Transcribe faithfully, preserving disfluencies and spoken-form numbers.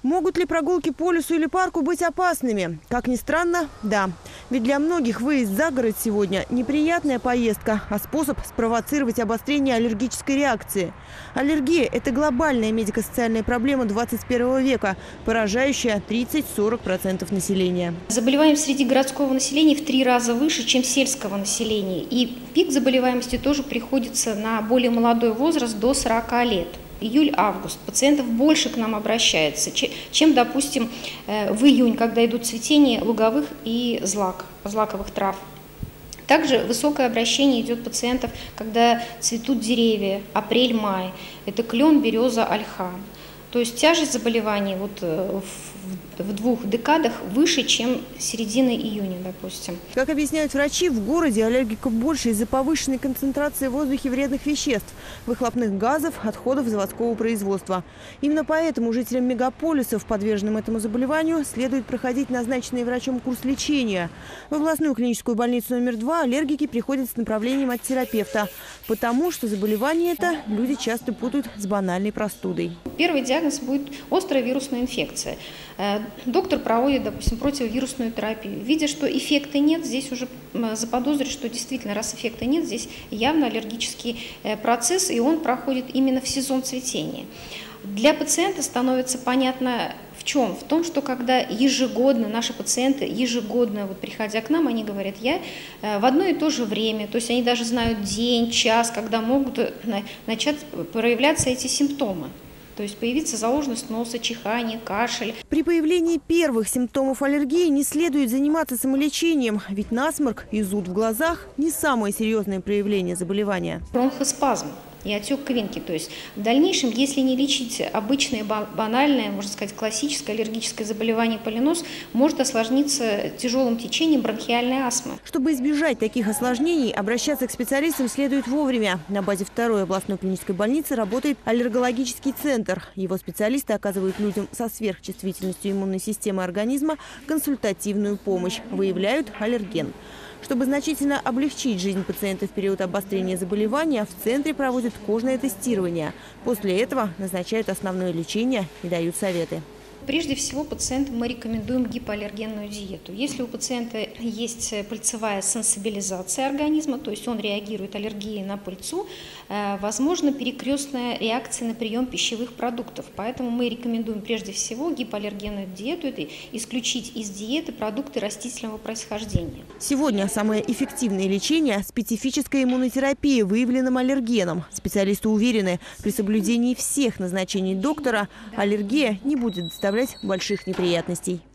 Могут ли прогулки по лесу или парку быть опасными? Как ни странно, да. Ведь для многих выезд за город сегодня неприятная поездка, а способ спровоцировать обострение аллергической реакции. Аллергия – это глобальная медико-социальная проблема двадцать первого века, поражающая тридцать-сорок процентов населения. Заболеваемость среди городского населения в три раза выше, чем сельского населения. И пик заболеваемости тоже приходится на более молодой возраст, до сорока лет. Июль-август. Пациентов больше к нам обращается, чем, допустим, в июнь, когда идут цветения луговых и злак, злаковых трав. Также высокое обращение идет пациентов, когда цветут деревья, апрель-май. Это клен, береза, ольха. То есть тяжесть заболеваний вот в двух декадах выше, чем середина июня, допустим. Как объясняют врачи, в городе аллергиков больше из-за повышенной концентрации в воздухе вредных веществ, выхлопных газов, отходов заводского производства. Именно поэтому жителям мегаполисов, подверженным этому заболеванию, следует проходить назначенный врачом курс лечения. В областную клиническую больницу номер два аллергики приходят с направлением от терапевта, потому что заболевание это люди часто путают с банальной простудой. Первый диагноз будет острая вирусная инфекция. Доктор проводит, допустим, противовирусную терапию. Видя, что эффекта нет, здесь уже заподозрит, что действительно, раз эффекта нет, здесь явно аллергический процесс, и он проходит именно в сезон цветения. Для пациента становится понятно в чем? В том, что когда ежегодно, наши пациенты ежегодно, вот приходя к нам, они говорят, я в одно и то же время, то есть они даже знают день, час, когда могут начать проявляться эти симптомы. То есть появится заложенность носа, чихание, кашель. При появлении первых симптомов аллергии не следует заниматься самолечением, ведь насморк и зуд в глазах – не самое серьезное проявление заболевания. Бронхоспазм и отек квинки. То есть в дальнейшем, если не лечить обычное, банальное, можно сказать, классическое аллергическое заболевание полинос, может осложниться тяжелым течением бронхиальной астмы. Чтобы избежать таких осложнений, обращаться к специалистам следует вовремя. На базе второй областной клинической больницы работает аллергологический центр. Его специалисты оказывают людям со сверхчувствительностью иммунной системы организма консультативную помощь, выявляют аллерген. Чтобы значительно облегчить жизнь пациента в период обострения заболевания, в центре проводят кожное тестирование. После этого назначают основное лечение и дают советы. Прежде всего, пациентам мы рекомендуем гипоаллергенную диету. Если у пациента есть пыльцевая сенсибилизация организма, то есть он реагирует аллергией на пыльцу, возможно перекрестная реакция на прием пищевых продуктов. Поэтому мы рекомендуем прежде всего гипоаллергенную диету – это исключить из диеты продукты растительного происхождения. Сегодня самое эффективное лечение – специфическая иммунотерапия выявленным аллергеном. Специалисты уверены, при соблюдении всех назначений доктора аллергия не будет доставлять больших неприятностей.